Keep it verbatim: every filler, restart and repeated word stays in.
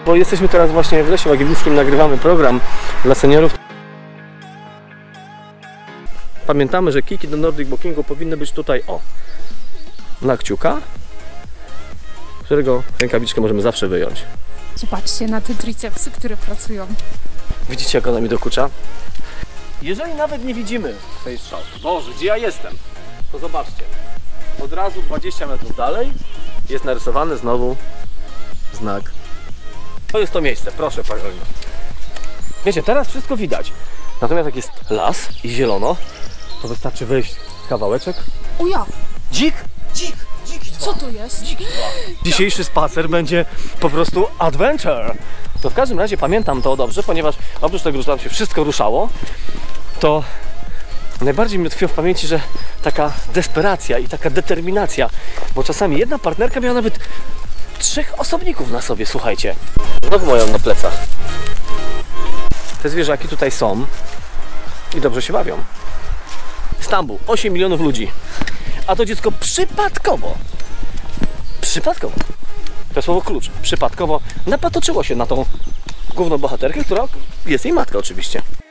Bo jesteśmy teraz właśnie w Lesie Łagiewnickim, nagrywamy program dla seniorów. Pamiętamy, że kijki do Nordic Walkingu powinny być tutaj, o, na kciuka, którego rękawiczkę możemy zawsze wyjąć. Zobaczcie na te tricepsy, które pracują. Widzicie, jak ona mi dokucza? Jeżeli nawet nie widzimy tej strzały, Boże, gdzie ja jestem, to zobaczcie, od razu dwadzieścia metrów dalej jest narysowany znowu znak. To jest to miejsce, proszę Państwa. Wiecie, teraz wszystko widać, natomiast jak jest las i zielono, to wystarczy wyjść kawałeczek. O ja! Dzik! Dzik! Dziki dwa! Co to jest? Dziki dwa! Dzisiejszy spacer będzie po prostu adventure! To w każdym razie pamiętam to dobrze, ponieważ oprócz tego, że tam się wszystko ruszało, to najbardziej mi tkwiło w pamięci, że taka desperacja i taka determinacja, bo czasami jedna partnerka miała nawet trzech osobników na sobie, słuchajcie. Znowu mają na plecach. Te zwierzaki tutaj są i dobrze się bawią. Stambuł, osiem milionów ludzi. A to dziecko przypadkowo, przypadkowo, to słowo klucz, przypadkowo napatoczyło się na tą główną bohaterkę, która jest jej matka oczywiście.